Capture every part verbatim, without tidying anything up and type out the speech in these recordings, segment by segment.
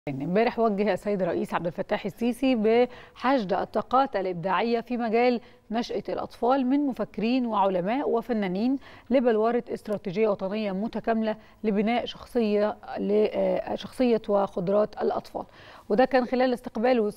امبارح وجه السيد الرئيس عبد الفتاح السيسي بحشد الطاقات الإبداعية في مجال نشأة الأطفال من مفكرين وعلماء وفنانين لبلورة استراتيجية وطنية متكاملة لبناء شخصية لشخصية وقدرات الأطفال. وده كان خلال استقباله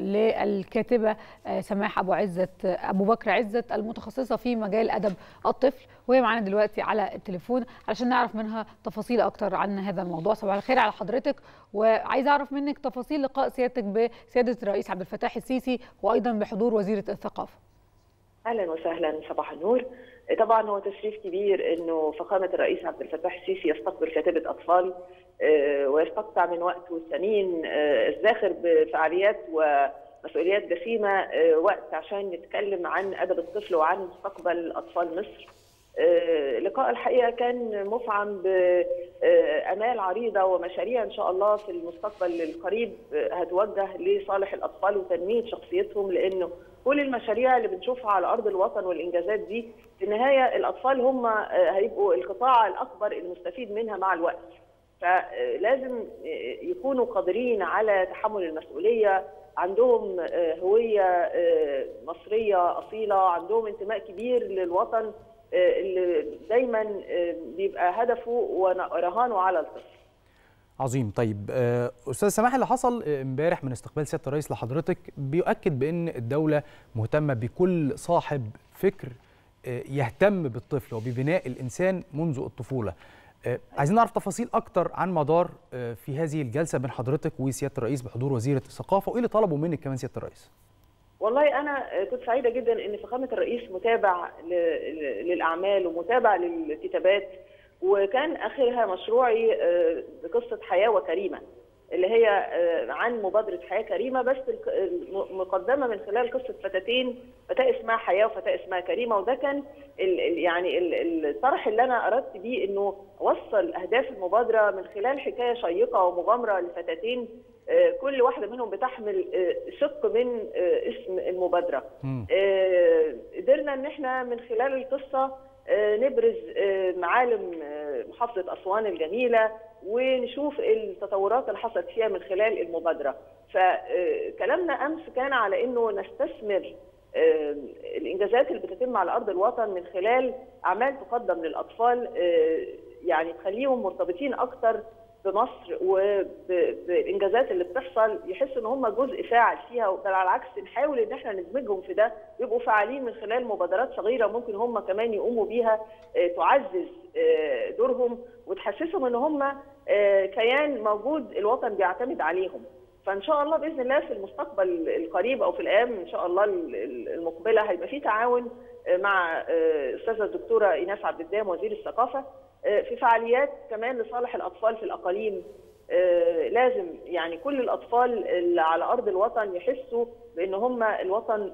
للكاتبة سماح أبو عزت أبو بكر عزت المتخصصة في مجال أدب الطفل، وهي معانا دلوقتي على التليفون علشان نعرف منها تفاصيل أكتر عن هذا الموضوع. صباح الخير على حضرتك، وعايزة أعرف منك تفاصيل لقاء سيادتك بسيادة الرئيس عبد الفتاح السيسي وأيضا بحضور وزيرة الثقافة. أهلا وسهلا، صباح النور. طبعا هو تشريف كبير انه فخامه الرئيس عبد الفتاح السيسي يستقبل كاتبه اطفال ويستقطع من وقته الثمين الزاخر بفعاليات ومسؤوليات جسيمه وقت عشان نتكلم عن ادب الطفل وعن مستقبل اطفال مصر. لقاء الحقيقه كان مفعم بامال عريضه ومشاريع ان شاء الله في المستقبل القريب هتوجه لصالح الاطفال وتنميه شخصيتهم، لانه كل المشاريع اللي بنشوفها على ارض الوطن والانجازات دي في النهايه الاطفال هم هيبقوا القطاع الاكبر المستفيد منها مع الوقت. فلازم يكونوا قادرين على تحمل المسؤوليه، عندهم هويه مصريه اصيله، عندهم انتماء كبير للوطن اللي دايما بيبقى هدفه ورهانه على الطفل. عظيم. طيب استاذ سماح، اللي حصل امبارح من استقبال سياده الرئيس لحضرتك بيؤكد بان الدوله مهتمه بكل صاحب فكر يهتم بالطفل وببناء الانسان منذ الطفوله. عايزين نعرف تفاصيل اكتر عن مدار في هذه الجلسه بين حضرتك وسياده الرئيس بحضور وزيره الثقافه، وايه اللي طلبوا منك كمان سياده الرئيس؟ والله أنا كنت سعيدة جدا إن فخامة الرئيس متابع للأعمال ومتابع للكتابات، وكان آخرها مشروعي بقصة حياة وكريمة اللي هي عن مبادرة حياة كريمة، بس مقدمة من خلال قصة فتاتين، فتاة اسمها حياة وفتاة اسمها كريمة. وده كان ال يعني الطرح اللي أنا أردت بيه إنه أوصل أهداف المبادرة من خلال حكاية شيقة ومغامرة لفتاتين كل واحدة منهم بتحمل شق من اسم المبادرة. قدرنا ان احنا من خلال القصة نبرز معالم محافظة أسوان الجميلة ونشوف التطورات اللي حصلت فيها من خلال المبادرة. فكلامنا أمس كان على انه نستثمر الإنجازات اللي بتتم على أرض الوطن من خلال أعمال تقدم للأطفال، يعني تخليهم مرتبطين أكتر بمصر وبالانجازات اللي بتحصل، يحسوا ان هم جزء فاعل فيها، بل على العكس نحاول ان احنا ندمجهم في ده، يبقوا فاعلين من خلال مبادرات صغيره ممكن هم كمان يقوموا بيها تعزز دورهم وتحسسهم ان هم كيان موجود الوطن بيعتمد عليهم. فان شاء الله باذن الله في المستقبل القريب او في الايام ان شاء الله المقبله هيبقى في تعاون مع الاستاذه الدكتوره ايناس عبد الدام وزير الثقافه في فعاليات كمان لصالح الأطفال في الأقاليم. لازم يعني كل الأطفال اللي على أرض الوطن يحسوا بأن هم الوطن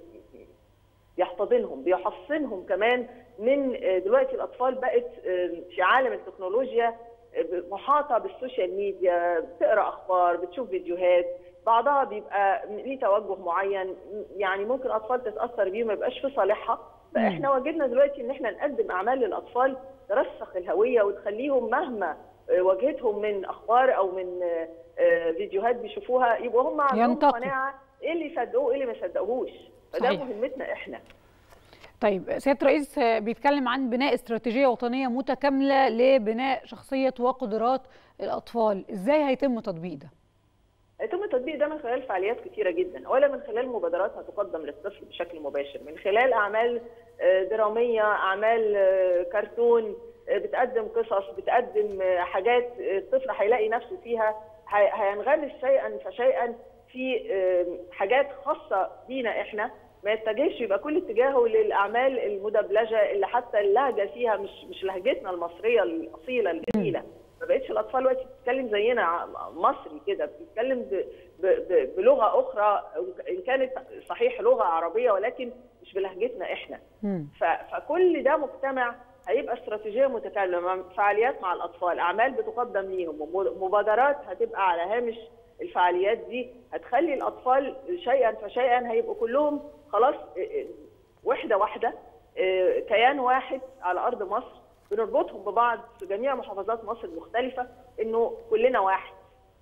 بيحتضنهم بيحصنهم كمان من دلوقتي. الأطفال بقت في عالم التكنولوجيا محاطة بالسوشيال ميديا، بتقرأ أخبار، بتشوف فيديوهات، بعضها بيبقى ليه توجه معين، يعني ممكن أطفال تتأثر بيه وما يبقاش في صالحها. فإحنا وجدنا دلوقتي إن إحنا نقدم أعمال للأطفال ترسخ الهويه وتخليهم مهما واجهتهم من اخبار او من فيديوهات بيشوفوها يبقوا هم عندهم قناعه ايه اللي يصدقوه وايه اللي ما يصدقوهوش. فده مهمتنا احنا. طيب سياده الرئيس بيتكلم عن بناء استراتيجيه وطنيه متكامله لبناء شخصيه وقدرات الاطفال، ازاي هيتم تطبيق ده؟ هيتم التطبيق ده من خلال فعاليات كثيره جدا، اولا من خلال مبادرات هتقدم للطفل بشكل مباشر، من خلال اعمال دراميه، اعمال كرتون بتقدم قصص، بتقدم حاجات الطفل هيلاقي نفسه فيها، هينغمس شيئا فشيئا في حاجات خاصه بينا احنا، ما يتجهش يبقى كل اتجاهه للاعمال المدبلجه اللي حتى اللهجه فيها مش مش لهجتنا المصريه الاصيله الجميله. ما بقتش الاطفال دلوقتي بتتكلم زينا مصري كده، بتتكلم بلغه اخرى ان كانت صحيح لغه عربيه ولكن مش بلهجتنا احنا. فكل ده مجتمع هيبقى استراتيجيه متكامله، فعاليات مع الاطفال، اعمال بتقدم ليهم، مبادرات هتبقى على هامش الفعاليات دي، هتخلي الاطفال شيئا فشيئا هيبقوا كلهم خلاص وحده واحده، كيان واحد على ارض مصر، بنربطهم ببعض في جميع محافظات مصر المختلفه انه كلنا واحد.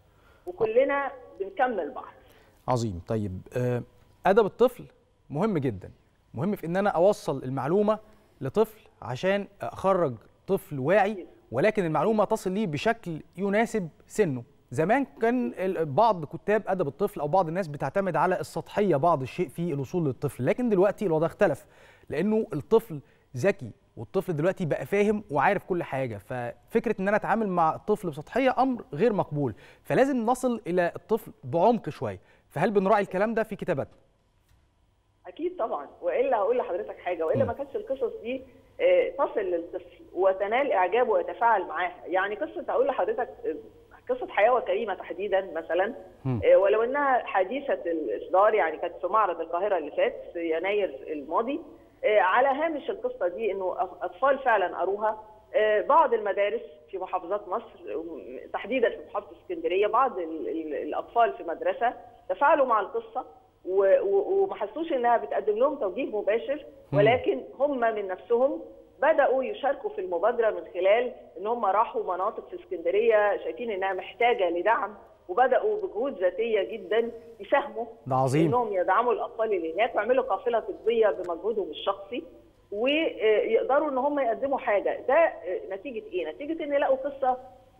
وكلنا بنكمل بعض. عظيم. طيب ادب الطفل مهم جدا، مهم في ان انا اوصل المعلومه لطفل عشان اخرج طفل واعي، ولكن المعلومه تصل ليه بشكل يناسب سنه. زمان كان بعض كتاب ادب الطفل او بعض الناس بتعتمد على السطحيه بعض الشيء في الوصول للطفل، لكن دلوقتي الوضع اختلف، لانه الطفل ذكي والطفل دلوقتي بقى فاهم وعارف كل حاجه، ففكره ان انا اتعامل مع الطفل بسطحيه امر غير مقبول، فلازم نصل الى الطفل بعمق شويه. فهل بنراعي الكلام ده في كتاباتنا؟ اكيد طبعا، والا هقول لحضرتك حاجه، والا ما كانتش القصص دي تصل للطفل وتنال اعجابه ويتفاعل معاها. يعني قصه هقول لحضرتك قصه حياه وكريمه تحديدا مثلا، ولو انها حديثه الاصدار، يعني كانت في معرض القاهره اللي فات في يناير الماضي، على هامش القصه دي انه اطفال فعلا قروها. بعض المدارس في محافظات مصر تحديدا في محافظه اسكندريه، بعض الاطفال في مدرسه تفاعلوا مع القصه وما حسوش انها بتقدم لهم توجيه مباشر، ولكن هم من نفسهم بداوا يشاركوا في المبادره من خلال ان هم راحوا مناطق في اسكندريه شايفين انها محتاجه لدعم، وبداوا بجهود ذاتيه جدا يساهموا ده عظيم انهم يدعموا الاطفال اللي هناك ويعملوا قافله طبيه بمجهودهم الشخصي، ويقدروا ان هم يقدموا حاجه. ده نتيجه ايه؟ نتيجه ان يلاقوا قصه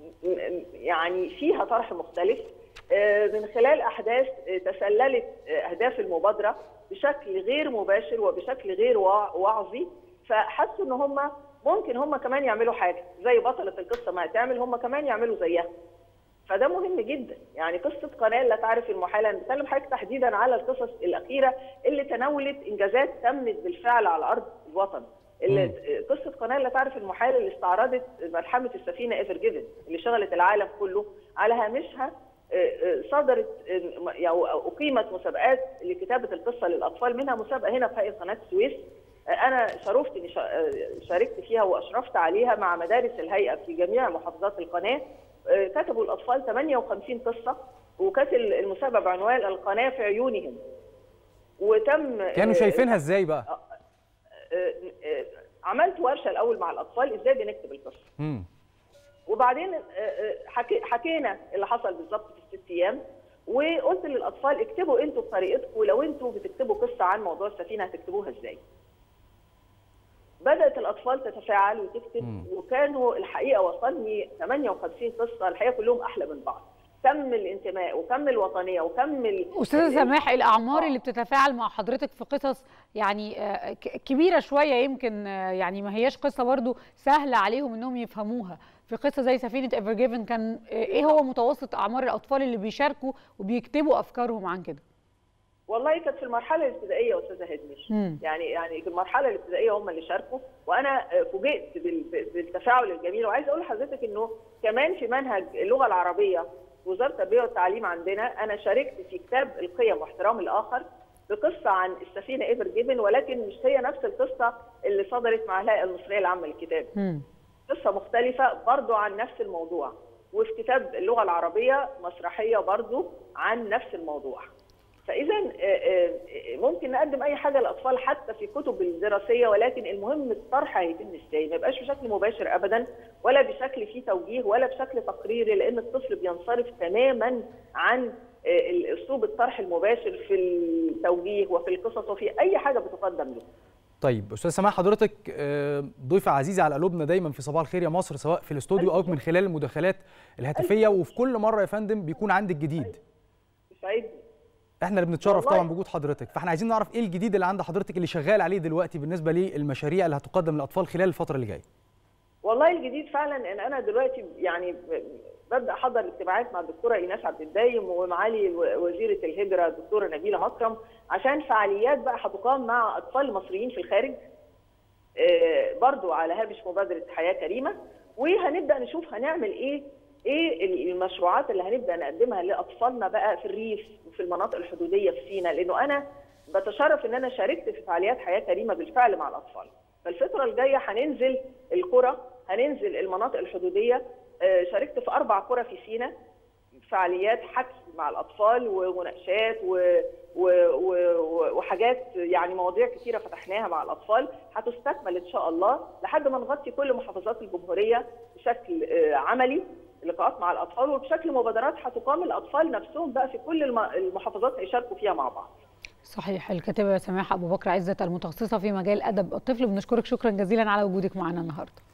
يعني فيها طرح مختلف من خلال احداث تسللت اهداف المبادره بشكل غير مباشر وبشكل غير وعظي، فحسوا ان هم ممكن هم كمان يعملوا حاجه زي بطله القصه ما هتعمل، هم كمان يعملوا زيها. فده مهم جدا. يعني قصه قناه لا تعرف المحاله، انا بتكلم حضرتك تحديدا على القصص الاخيره اللي تناولت انجازات تمت بالفعل على ارض الوطن. اللي قصه قناه لا تعرف المحاله اللي استعرضت ملحمه السفينه ايفر جيفن اللي شغلت العالم كله، على هامشها صدرت او اقيمت مسابقات لكتابه القصه للاطفال، منها مسابقه هنا في هيئه قناه السويس. انا شرفت اني شاركت فيها واشرفت عليها مع مدارس الهيئه في جميع محافظات القناه. كتبوا الاطفال ثمانية وخمسين قصه، وكانت المسابقه بعنوان القناه في عيونهم. وتم كانوا شايفينها ازاي بقى؟ عملت ورشه الاول مع الاطفال ازاي بنكتب القصه. امم وبعدين حكينا اللي حصل بالظبط في الست ايام، وقلت للاطفال اكتبوا انتوا بطريقتكم، ولو انتوا بتكتبوا قصه عن موضوع السفينه هتكتبوها ازاي؟ بدات الاطفال تتفاعل وتكتب، مم. وكانوا الحقيقه وصلني ثمانية وخمسين قصه، الحقيقه كلهم احلى من بعض. كم الانتماء وكم الوطنيه وكم استاذه سماح، الاعمار اللي بتتفاعل مع حضرتك في قصص يعني كبيره شويه، يمكن يعني ما هياش قصه برضو سهله عليهم انهم يفهموها. في قصه زي سفينه ايفر جيفن كان ايه هو متوسط اعمار الاطفال اللي بيشاركوا وبيكتبوا افكارهم عن كده؟ والله كانت في المرحله الابتدائيه يا استاذه هدمش، يعني يعني في المرحله الابتدائيه هم اللي شاركوا، وانا فوجئت بالتفاعل الجميل. وعايزه اقول لحضرتك انه كمان في منهج اللغه العربيه وزاره التربيه والتعليم عندنا انا شاركت في كتاب القيم واحترام الاخر بقصه عن السفينه ايفر جيفن، ولكن مش هي نفس القصه اللي صدرت مع الهيئه المصريه العامه للكتاب. قصه مختلفه برضو عن نفس الموضوع، وفي كتاب اللغه العربيه مسرحيه برضو عن نفس الموضوع. فاذا ممكن نقدم اي حاجه للاطفال حتى في كتب الدراسيه، ولكن المهم الطرح هيتم ازاي، ما يبقاش بشكل مباشر ابدا، ولا بشكل فيه توجيه، ولا بشكل تقريري، لان الطفل بينصرف تماما عن اسلوب الطرح المباشر في التوجيه وفي القصص وفي اي حاجه بتقدم له. طيب استاذ سماح، حضرتك ضيفه عزيزه على قلوبنا دايما في صباح الخير يا مصر، سواء في الاستوديو او من خلال المداخلات الهاتفيه، وفي كل مره يا فندم بيكون عندك جديد. سعيد. احنا اللي بنتشرف طبعا بوجود حضرتك، فاحنا عايزين نعرف ايه الجديد اللي عند حضرتك اللي شغال عليه دلوقتي بالنسبه للمشاريع اللي هتقدم للاطفال خلال الفتره اللي جايه. والله الجديد فعلا ان انا دلوقتي يعني ببدا احضر اجتماعات مع الدكتوره ايناس عبد الدايم ومعالي وزيره الهجره الدكتوره نبيله مكرم، عشان فعاليات بقى هتقام مع اطفال مصريين في الخارج برضو على هامش مبادره حياه كريمه، وهنبدا نشوف هنعمل ايه ايه المشروعات اللي هنبدا نقدمها لاطفالنا بقى في الريف وفي المناطق الحدوديه في سيناء، لانه انا بتشرف ان انا شاركت في فعاليات حياه كريمه بالفعل مع الاطفال. فالفتره الجايه هننزل القرى، هننزل المناطق الحدوديه، شاركت في اربع قرى في سيناء فعاليات حكي مع الاطفال ومناقشات و... و... و... وحاجات يعني مواضيع كثيره فتحناها مع الاطفال، هتستكمل ان شاء الله لحد ما نغطي كل محافظات الجمهوريه بشكل عملي لقاءات مع الاطفال، وبشكل مبادرات هتقام الاطفال نفسهم بقى في كل المحافظات هيشاركوا فيها مع بعض. صحيح. الكاتبه سماح ابو بكر عزت المتخصصه في مجال ادب الطفل، بنشكرك شكرا جزيلا على وجودك معنا النهارده.